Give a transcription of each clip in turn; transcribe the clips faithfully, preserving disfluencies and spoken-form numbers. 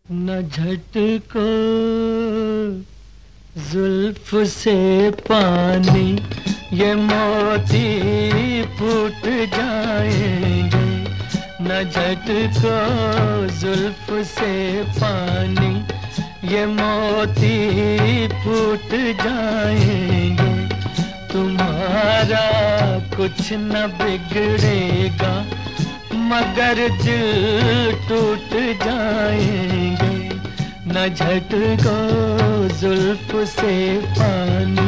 न झटको जुल्फ से पानी, ये मोती फूट जाएंगे। न झटको जुल्फ से पानी, ये मोती फूट जाएंगे। तुम्हारा कुछ न बिगड़ेगा, मगर दिल टूट जाएंगे। न झटको जुल्फ से पानी।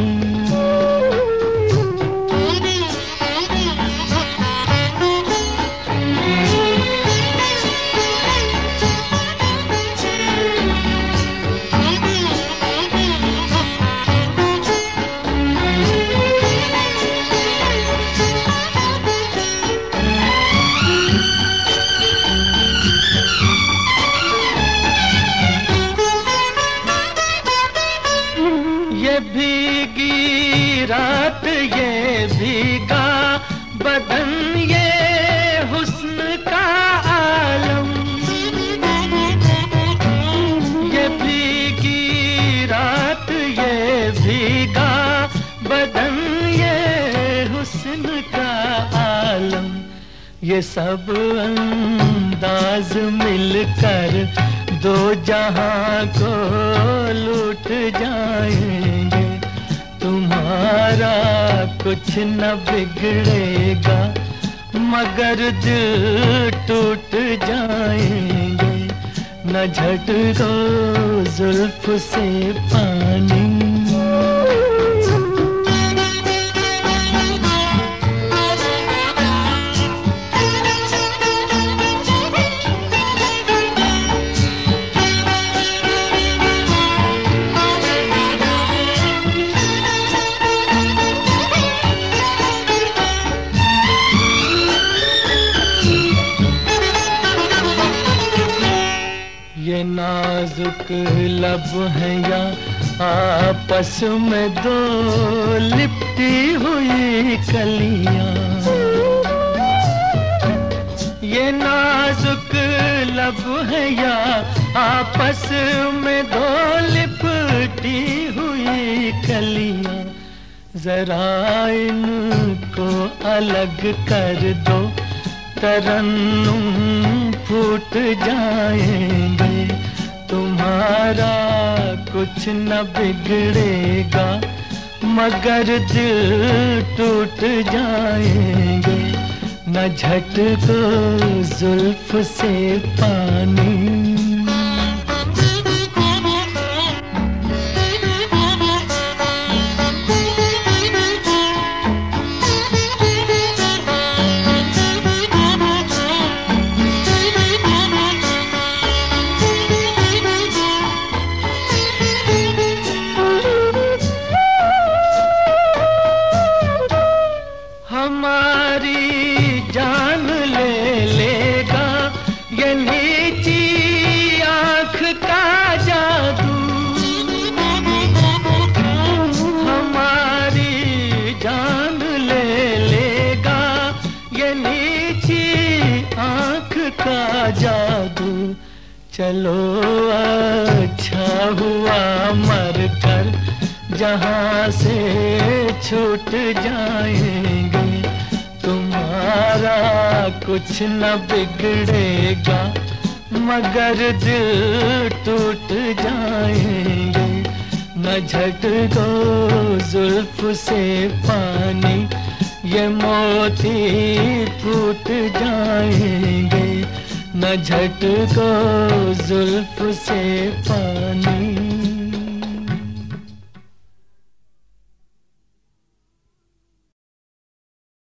ये भीगी रात, ये भीगा बदन, ये हुस्न का आलम। ये भीगी रात, ये भीगा बदन, ये हुस्न का आलम। ये सब अंदाज मिलकर दो जहां को लूट जाएंगे। तुम्हारा कुछ न बिगड़ेगा, मगर दिल टूट जाएंगे। न झटको जुल्फ से पानी। ये नाजुक लब है या आपस में दो लिपटी हुई कलियां। ये नाजुक लब है या आपस में दो लिपटी हुई कलियां। जरा इनको अलग कर दो, तरन्नुम फूट जाएंगे। तुम्हारा कुछ न बिगड़ेगा, मगर दिल टूट जाएंगे। न झटको जुल्फ से पानी। हमारी जान ले लेगा ये नीची आँख का जादू। हमारी जान ले लेगा ये नीची आँख का जादू। चलो अच्छा हुआ मर कर जहाँ से छूट जाएंगे। तुम्हारा कुछ न बिगड़ेगा, मगर दिल टूट जाएंगे। न झटको जुल्फ से पानी, ये मोती फूट जाएंगे। न झटको जुल्फ से पानी।